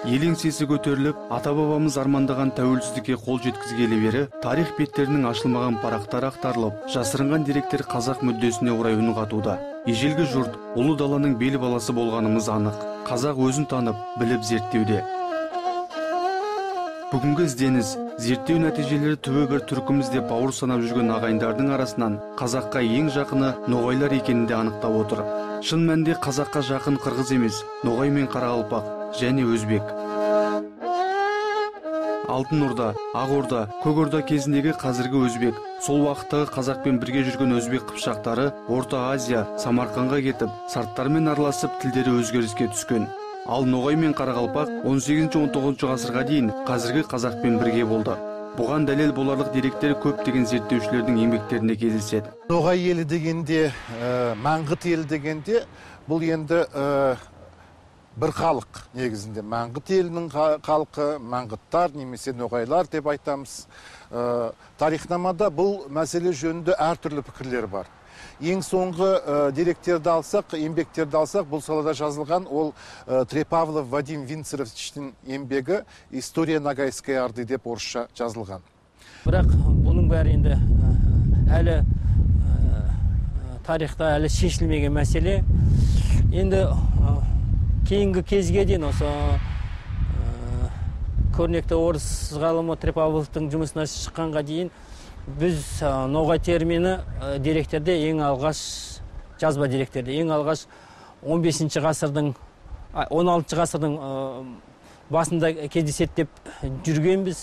ел еңсесі көтеріліп, ата-бабамыз армандаған тәуелсіздікке қол жеткізгелі бері тарих беттерінің ашылмаған парақтары ақтарылып, жасырынған деректер қазақ мүддесіне орай үн қатуда. Ежелгі жұрт ұлы даланың бел баласы болғанымыз анық. Қазақ өзін танып, біліп зерттеуде. Бүгінгі ізденіс, зерттеу нәтижелері түбі бір түркіміз деп бауыр санап жүрген ағайындардың арасынан қазаққа ең жақыны ноғайлар екенінде анықтап отыр. Шын мәнінде қазаққа жақын қырғыз емес, ноғай мен қарақалпақ және өзбек. Алтын Орда, Ақ Орда, Көк Орда кезіндегі қазіргі өзбек, сол вақыттағы қазақпен бірге жүрген өзбек қыпшақтары Орта Азия, Самарқанға кетіп, сарттармен араласып, тілдері өзгеріске түскен. Ал ноғай мен қарақалпақ 18-19 ғасырға дейін қазіргі қазақпен бірге болды. Бұған дәлел боларлық деректер көптеген зерттеушілердің еңбектерінде кездеседі. Ноғай елі дегенде, Маңғыт елі дегенде, бұл енді бір халық негізінде. Маңғыт елінің халқы, маңғыттар немесе ноғайлар деп айтамыз. Тарихнамада бұл мәселе жөнінде әртүрлі пікірлер бар. Ең соңғы деректерді алсақ, еңбектерді алсақ, бұл салада жазылған ол Трепавлов Вадим Винцеровичтің еңбегі «История Ногайской Орды» деп орысша жазылған. Бірақ бұның бәрі енді әлі тарихта әлі шешілмеген мәселе. Енді кейінгі кезге дейін осы көрнекті орыс ғалымы Трепавловтың жұмысына шыққанға дейін біз ноғай термині деректерде ең алғаш, жазба деректерде, ең алғаш 15 ғасырдың, 16 ғасырдың басында кездеседі деп жүргенбіз.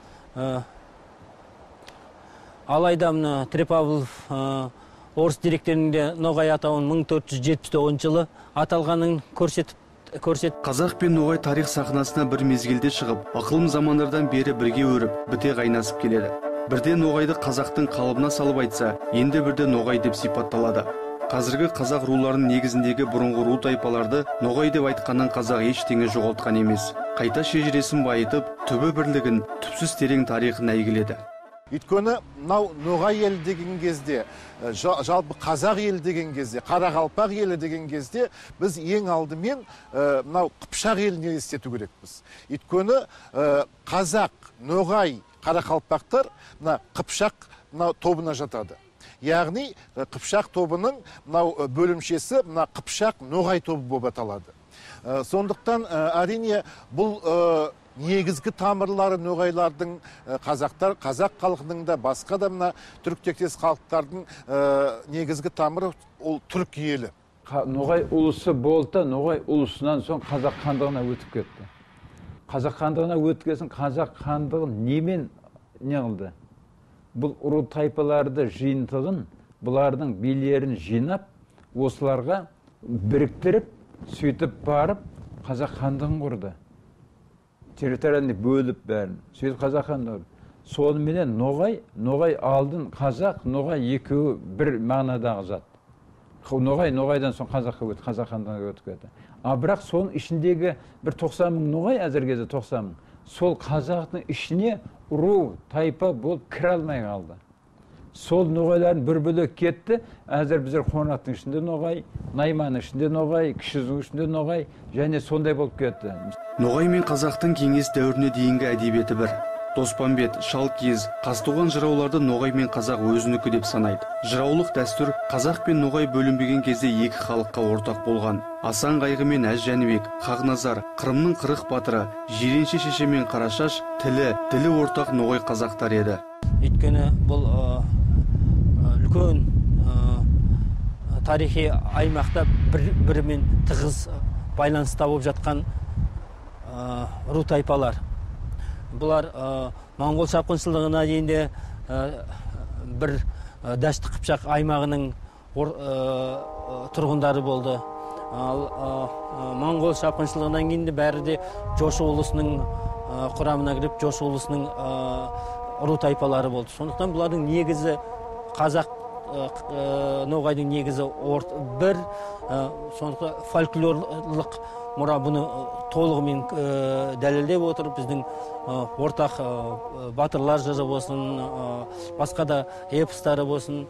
Алайда Трепавлов орыс деректерінде ноғай атауын 1479 жылы аталғанын көрсетіп. Қазақ пен ноғай тарих сахнасына бір мезгілде шығып, ықылым замандардан бері бірге өріп, біте қайнасып келеді. Бірде ноғайды қазақтың қалыбына салып айтса, енді бірде ноғай деп сипатталады. Қазіргі қазақ руларының негізіндегі бұрынғы ру тайпаларды ноғай деп айтқаннан қазақ ештеңе жоғалтқан емес. Қайта шежіресін байытып, түбі бірлігін, түпсіз терең тарихын әйгіледі. Өйткені ноғай елі деген кезде, жалпы қазақ елі деген кезде, қарақалпақ елі деген кезде біз ең алдымен қыпшақ елін елестету керекпіз. Өйткені қазақ, ноғай, қарақалпақтар қыпшақ тобына жатады. Яғни қыпшақ тобының бөлімшесі қыпшақ ноғай тобы болып аталады. Сондықтан әрине бұл негізгі тамырлары ноғайлардың қазақ халқының да басқа да түріктектес халықтардың негізгі тамыры ол түрік елі. Ноғай ұлысы болды, ноғай ұлысынан соң қазақ хандығына өтіп кетті. Қазақ хандығына өткесін қазақ хандығын немен не қылды? Бұл ұру тайпаларды жиынтығын, бұлардың билерін жинап, осыларға біріктіріп, сөйтіп барып, қазақ хандығын құрды. Территорияны бөліп бәрін, сөйтіп қазақ хандығын. Сонымен ноғай алдын қазақ, ноғай екеуі бір мағынадағы зат. Ноғайдан соң қазаққа өтті, қазақ хандығына өтіп кетті. Бірақ соның ішіндегі бір 90 мың ноғай, әзіргеде 90 мың, сол қазақтың ішіне ұру тайпа болып кіре алмай қалды. Сол ноғайларын бір бөлек кетті, әзір біздер Қоңыраттың ішінде ноғай, Найманның ішінде ноғай, Кішіздің ішінде ноғай, және сондай болып кетті. Ноғай мен қазақтың кеңес дәуіріне дейінгі әдебиеті бір. Доспанбет, Шалкиіз, Қазтуған жырауларды ноғай мен қазақ өзінікі деп санайды. Жыраулық дәстүр қазақ пен ноғай бөлінбеген кезде екі халыққа ортақ болған. Асан Қайғы мен Әз Жәнібек, Хақназар, Қырымның қырық батыры, Жиренше шеше мен Қарашаш ділі ортақ ноғай қазақтар еді. Өйткені бұл үлкен тарихи аймақта бірімен тығыз байланыста болып жатқан ру тайпалар. Бұлар Моңғол шапқыншылығына дейінде бір дәшті қыпшақ аймағының тұрғындары болды. Моңғол шапқыншылығынан кейін бәрі де Жошы ұлысының құрамына кіріп, Жошы ұлысының ру тайпалары болды. Сондықтан бұлардың негізі қазақ ноғайдың негізі бір, сондықтан фольклорлық мұра бұны толығымен дәлелдеп отыр. Біздің ортақ батырлар жыры болсын, басқа да эпостары болсын,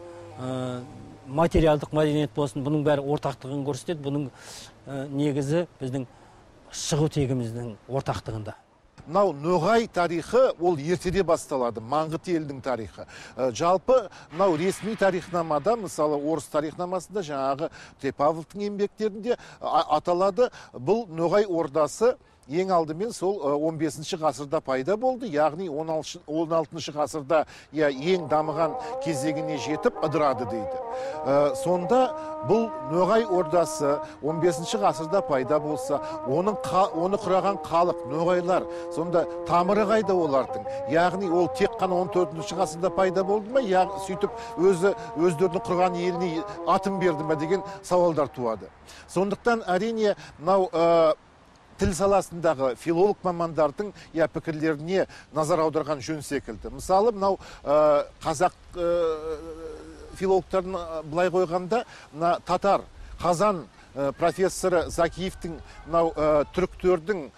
материалдық мәдениет болсын, бұның бәрі ортақтығын көрсетеді. Бұның негізі біздің шығу тегіміздің ортақтығында. Мынау ноғай тарихы ол ертеде басталады, маңғыт елінің тарихы. Жалпы мынау ресми тарихнамада, мысалы орыс тарихнамасында жаңағы Павловтың еңбектерінде аталады. Бұл ноғай ордасы ең алдымен сол 15-ші ғасырда пайда болды, яғни 16-ші ғасырда ең дамыған кезегіне жетіп ыдырады дейді. Сонда бұл ноғай ордасы 15-ші ғасырда пайда болса, оны құраған халық, ноғайлар, сонда тамыры қайда олардың? Яғни ол тек қана 14-ші ғасырда пайда болды ма, сөйтіп өздерінің құрған еліне атын берді ме деген сауалдар туады. Сондықтан әрине мынау тіл саласындағы филолог мамандардың пікірлеріне назар аударған жөн секілді. Мысалы, мынау қазақ филологтарын былай қойғанда, татар, қазан профессоры Закиевтің мынау түріктердің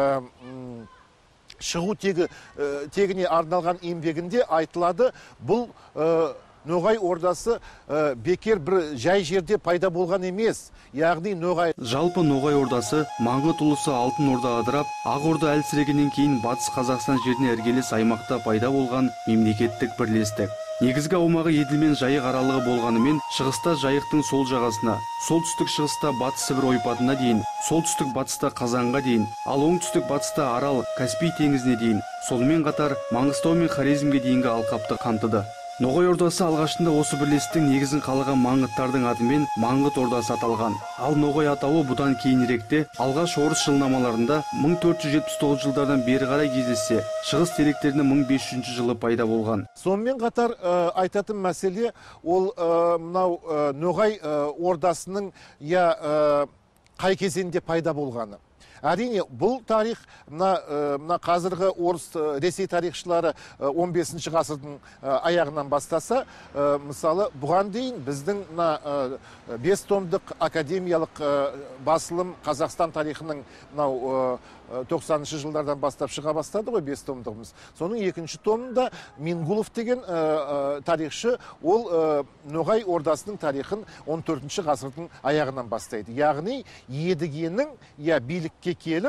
шығу тегіне арналған еңбегінде айтылады, бұл ноғай ордасы бекер бір жай жерде пайда болған емес. Яғни ноғай... Жалпы ноғай ордасы маңғыт ұлысы алтын орда адырап, ақ орда әлсірегеннен кейін батыс Қазақстан жеріне іргелес аймақта пайда болған мемлекеттік бірлестік. Негізгі аумағы Еділ мен Жайық аралығы болғанымен, шығыста Жайықтың сол жағасына, солтүстік шығыста Батыс Сібір ойпатына дейін, солтүстік батыста Қазанға дейін, ал оңтүстік батыста Арал, Каспий теңізіне дейін, сонымен қатар Маңғыстау мен Хорезмге дейінгі алқапты қамтыды. Ноғай ордасы алғашында осы бірлестіктің негізін қалаған маңғыттардың атымен Маңғыт ордасы аталған. Ал ноғай атауы бұдан кейініректе алғаш орыс жылнамаларында 1479 жылдардан бері қарай кездессе, шығыс деректерінде 1500 жылы пайда болған. Сонымен қатар айтатын мәселе ол мынау ноғай ордасының қай кезеңде пайда болғаны. Әрине, бұл тарих, мына қазіргі орыс Ресей тарихшылары 15-ші ғасырдың аяғынан бастаса, мысалы, бұған дейін біздің 5 томдық академиялық басылым Қазақстан тарихының 90-шы жылдардан бастап шыға бастады ғой 5 томдығымыз. Соның 2-ші томында Мингулов деген тарихшы, ол ноғай ордасының тарихын 14-ші ғасырдың аяғынан бастайды. Яғни, Едігенің билікке келіп,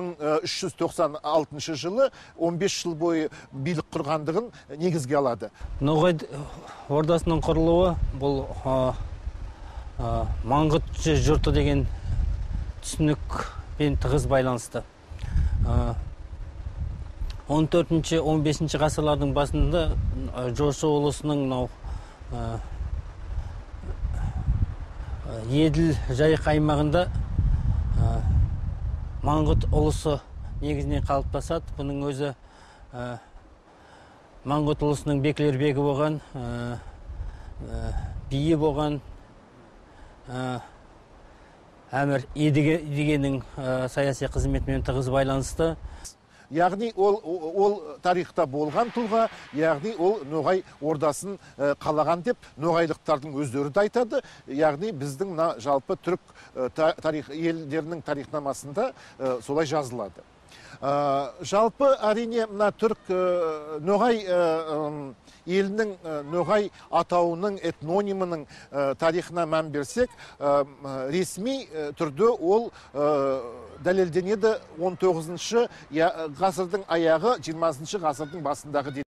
1396 жылы 15 жыл бойы билік құрғандығын негізге алады. Ноғай ордасының құрылуы бұл маңғыт жұрты деген түсінікпен тығыз байланысты. 14-15 ғасырлардың басында Жошы ұлысының Еділ Жайық аймағында Маңғыт ұлысы негізінен қалыптасады. Бұның өзі Маңғыт ұлысының бекілер бегі болған, биі болған, әмір едігенің саяси қызметімен тығыз байланысты. Яғни ол тарихта болған тұлға, яғни ол ноғай ордасын қалаған деп ноғайлықтардың өздері де айтады. Яғни біздің жалпы түрік елдерінің тарихнамасында солай жазылады. Жалпы әрине түрік ноғай елінің ноғай атауының этнонимының тарихына мән берсек, ресми түрде ол дәлелденеді 19-шы ғасырдың аяғы, 20-шы ғасырдың басындағы